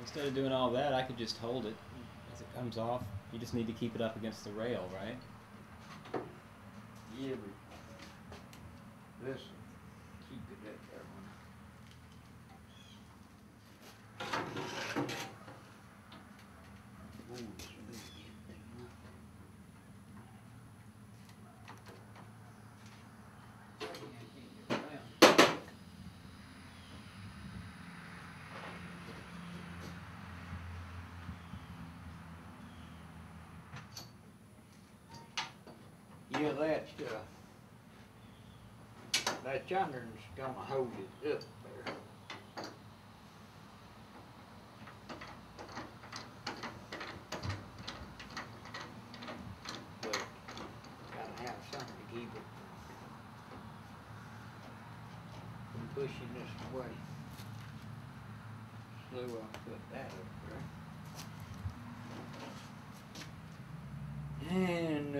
Instead of doing all that, I could just hold it as it comes off. You just need to keep it up against the rail, right? Yeah, but this keep it at that one. Ooh, it's really getting yeah, that yonder's gonna hold it up there. But gotta have something to keep it from pushing this way. So I'll put that up there. And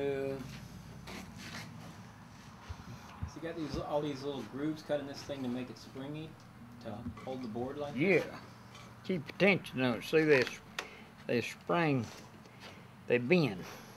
So you got all these little grooves cut in this thing to make it springy to hold the board like that? yeah, keep attention on it. See this spring, they bend.